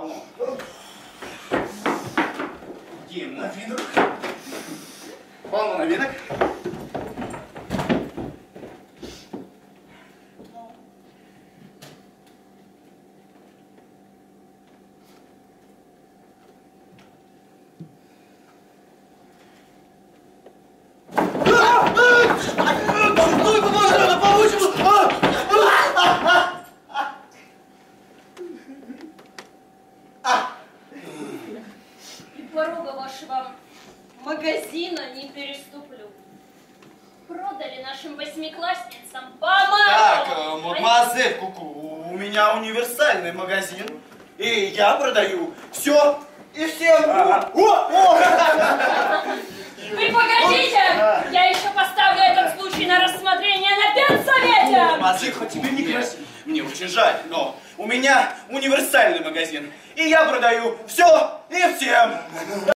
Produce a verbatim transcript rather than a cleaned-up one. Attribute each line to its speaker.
Speaker 1: полно. Дим, новинок. Полно новинок.
Speaker 2: Порога вашего магазина не переступлю. Продали нашим восьмиклассницам помаду.
Speaker 1: Так, мадемуазель Куку, у меня универсальный магазин, и я продаю все и всем. Ага. О, о!
Speaker 2: Вы погодите! Я еще поставлю этот случай на рассмотрение на педсовете!
Speaker 1: Мадемуазель, хоть тебе некрасиво. Мне очень жаль, но у меня универсальный магазин, и я продаю все и всем.